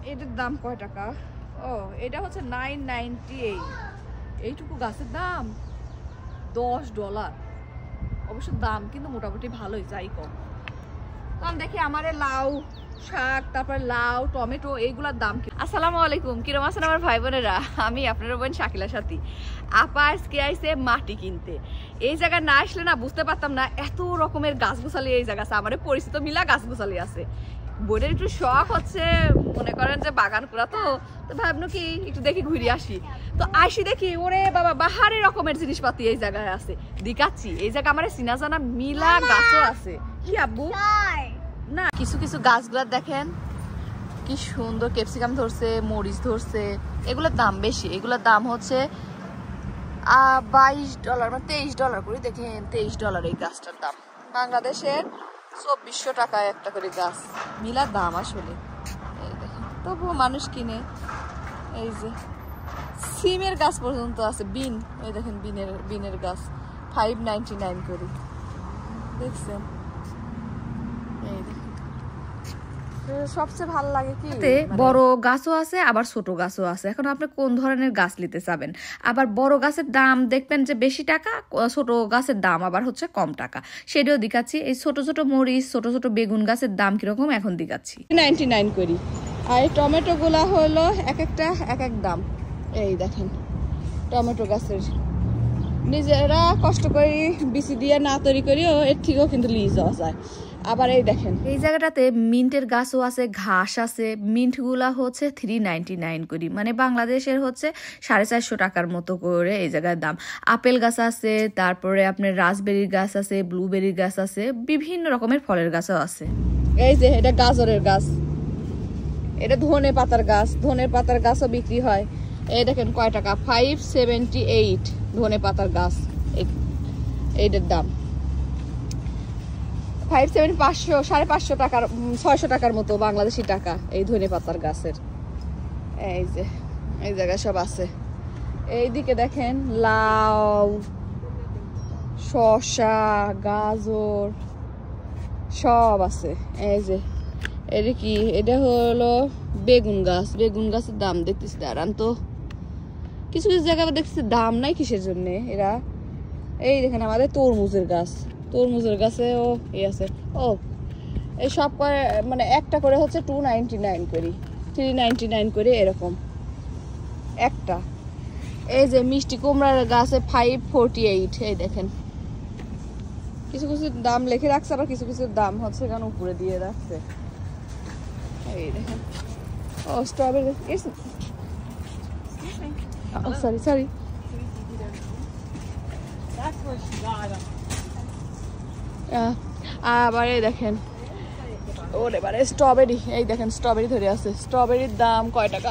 এটার দাম কয় টাকা? ও এটা হচ্ছে $9.98। এইটুকু গাছের দাম $10। অবশ্য দাম কিন্তু মোটামুটি ভালোই, যাই কম। তখন দেখি আমার লাউ শাক, তারপরে লাউ টমেটো এইগুলোর দাম কি। আসসালামু আলাইকুম, কিরম আছেন আমার ভাই বোনেরা? আমি আপনার বোন শাকিলা সাথী। আপা আজকে আইছে মাটি কিনতে। এই জায়গায় না আসলে না বুঝতে পারতাম না এত রকমের গাছ গোছালি এই জায়গা আছে। আমার পরিচিত মিলা গাছ গোছালি আছে। বোনের একটু শখ হচ্ছে, মনে করেন যে বাগান করা, তো ভাবলো কি একটু দেখি ঘুরে আসি। তো আসি দেখি ওরে বাবা বাহারি রকমের জিনিসপাতি এই জায়গায় আছে। দেখাচ্ছি এই জায়গা আমার চিনা জানা মিলা গাছও আছে। কি আব্বু না, কিছু কিছু গাছগুলা দেখেন কি সুন্দর, ক্যাপসিকাম ধরছে, মরিচ ধরছে। এগুলোর দাম বেশি, এগুলোর দাম হচ্ছে $22 মানে $23 করে। দেখেন $23 এই গাছটার দাম। বাংলাদেশের 2400 টাকায় একটা করে গাছ, মিলা দাম আসলে। এই দেখেন তবুও মানুষ কিনে। এই যে সিমের গাছ পর্যন্ত আছে, বিন, এই দেখেন বিনের গাছ $5.99 করে, দেখছেন? এই দেখেন সবচেয়ে ভালো লাগে কি বড় গাছও আছে আবার ছোট গাছও আছে। এখন আপনি কোন ধরনের গাছ নিতে চাবেন? আবার বড় গাছের দাম দেখবেন যে বেশি টাকা, ছোট গাছের দাম আবার হচ্ছে কম টাকা। সেটাও দেখাচ্ছি। এই ছোট ছোট মরিচ, ছোট ছোট বেগুন গাছের দাম কিরকম এখন দেখাচ্ছি। 99 করি। আর এই টমেটো গুলা হলো এক একটা এক এক দাম। এই দেখেন টমেটো গাছের নিজেরা কষ্ট করে বিচি দিয়ে না তৈরি করিও এর থেকেও কিন্তু লিয়ে যাওয়া যায়। আবার এই দেখেন এই জায়গাটাতে মিন্টের গাছও আছে, ঘাস আছে। মিন্ট গুলা হচ্ছে $3.99 করি, মানে বাংলাদেশের হচ্ছে 450 টাকার মতো করে এই জায়গার দাম। আপেল গাছ আছে, তারপরে আপনার রাসবেরির গাছ আছে, ব্লুবেরির গাছ আছে, বিভিন্ন রকমের ফলের গাছও আছে। এই যে এটা গাজরের গাছ, এটা ধনে পাতার গাছ, ধনে পাতার গাছও বিক্রি হয়। এই দেখেন কয় টাকা, $5.78 ধনে পাতার গাছ। এইটার দাম 5.75 টাকার, 600 টাকার মতো বাংলাদেশি টাকা এই ধনে পাতার গাছের। এই যে এই জায়গায় সব আছে। এইদিকে দেখেন লাউ, শসা, গাজর সব আছে। এই যে এটা কি, এটা হলো বেগুন গাছ। বেগুন গাছের দাম দেখতেছি, দাঁড়ান তো, কিছু কিছু জায়গায় দেখতেছি দাম নাই কিসের জন্য এরা। এই দেখেন আমাদের তরমুজের গাছ, তরমুজের গাছেও এই আছে। ও এই সব করে মানে একটা করে হচ্ছে $2.99 করি, $3.99 করে এরকম একটা। এই যে মিষ্টি কুমড়ার গাছে $5.48। এই দেখেন কিছু কিছু দাম লিখে রাখছে, আবার কিছু কিছু দাম হচ্ছে কেন উপরে দিয়ে রাখছে। এই দেখেন ও স্ট্রবেরি, সরি আবার এই দেখেন ওরে বারে স্ট্রবেরি। এই দেখেন স্ট্রবেরি ধরে আছে। স্ট্রবেরির দাম কয় টাকা?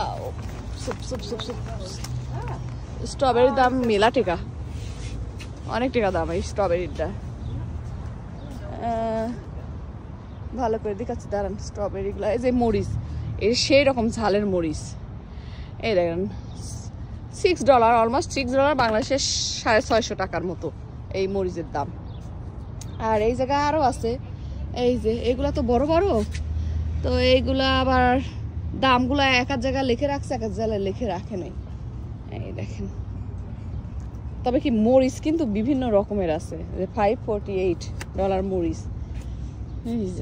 স্ট্রবেরির দাম মেলা টাকা, অনেক টাকা দাম এই স্ট্রবেরিটা। ভালো করে দেখাচ্ছি দাঁড়ান স্ট্রবেরি গুলা। এই যে মরিচ, এই সেই রকম ঝালের মরিচ। এই দেখেন $6, অলমোস্ট $6, বাংলাদেশের 650 টাকার মতো এই মরিচের দাম। আর এই জায়গায় আরো আছে। এই যে এগুলা তো বড় বড়, তো এইগুলা আবার দামগুলা এক এক জায়গায় লিখে রাখছে, এক এক জায়গায় লিখে রাখে নাই। এই দেখেন তবে কি মরিচ কিন্তু বিভিন্ন রকমের আছে। $5.48 মরিচ। এই যে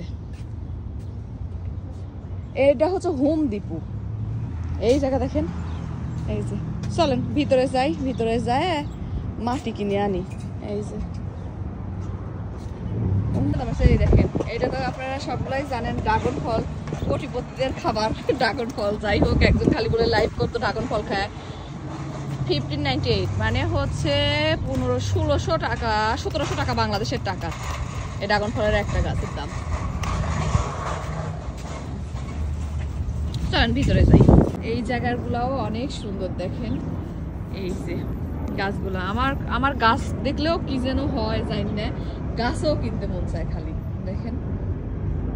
এটা হচ্ছে হোম ডিপো। এই জায়গা দেখেন। এই যে চলেন ভিতরে যাই, ভিতরে যায় মাটি কিনে আনি। এই যে দেখেন এটা তো আপনারা সবগুলাই জানেন, ড্রাগন ফল কোটিপতিদের খাবার। ড্রাগন ফল, যাই হোক একজন খালি বলে লাইভ করতো ড্রাগন ফল খায়। $15.98 মানে হচ্ছে 1600 টাকা, 1700 টাকা বাংলাদেশের টাকা এই ড্রাগন ফলের একটা গাছের দাম। চলেন ভিতরে যাই। এই জায়গাগুলাও অনেক সুন্দর দেখেন। এই যে গাছগুলা, আমার গাছ দেখলেও কি যেন হয় জানি না, গাছও কিনতে মন চায় খালি। দেখেন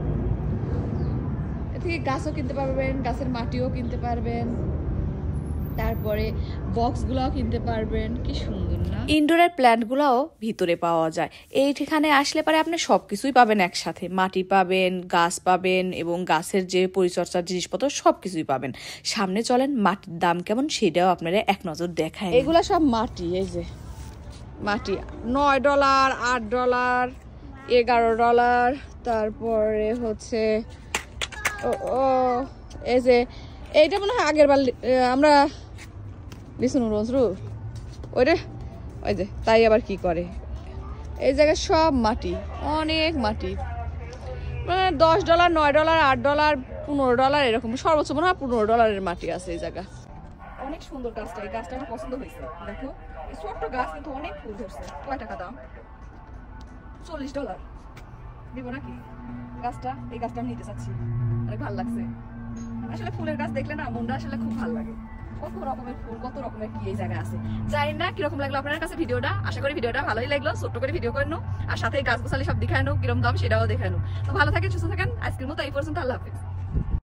এ থেকে গাছও কিনতে পারবেন, গাছের মাটিও কিনতে পারবেন। তারপরে বক্সগুলোও কিনতে পারবেন, কি সুন্দর না। ইনডোরের প্ল্যান্টগুলোও ভিতরে পাওয়া যায়। এইখানে আসলে পরে আপনি সবকিছুই পাবেন একসাথে, মাটি পাবেন, গাছ পাবেন এবং গাছের যে পরিচর্যার জিনিসপত্র সবকিছুই পাবেন। সামনে চলেন, মাটির দাম কেমন সেটাও আপনারা এক নজর দেখায়। এগুলা সব মাটি, এই যে মাটি $9, $8, $11, তারপরে হচ্ছে এই যে এইটা মনে হয় আগের বার আমরা লিসুন রোজরু ওইটা, ওই যে তাই আবার কি করে এই জায়গায় সব মাটি, অনেক মাটি, মানে $10, $9, $8, $15 এরকম, সর্বোচ্চ মনে হয় $15 মাটি আছে এই জায়গা। অনেক সুন্দর গাছটা, এই গাছটা আমার পছন্দ হয়েছে। দেখো ছোট্ট গাছ কিন্তু অনেক ফুল ধরছে। কয় টাকা দাম? $40 দিব নাকি গাছটা? এই গাছটা আমি নিতে চাচ্ছি, অনেক ভালো লাগছে। আসলে ফুলের গাছ দেখলে না মনটা আসলে খুব ভালো লাগে। কত রকমের ফুল, কত রকমের কি এই জায়গায় আছে। জানি না কিরকম লাগলো আপনার কাছে ভিডিওটা, আশা করি ভিডিওটা ভালোই লাগলো। ছোট্ট করে ভিডিও করে আর সাথে গাছ গোছালি সব দেখানো, কিরকম দাম সেটাও দেখানো। তো ভালো থাকেন, সুস্থ থাকেন। আজকের মতো এই পর্যন্ত, আল্লাহ হাফেজ।